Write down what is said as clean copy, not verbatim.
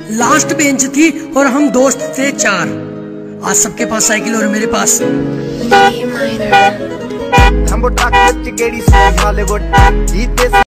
Last bench थी और हम दोस्त थे 4। आज सबके पास साइकिल और मेरे पास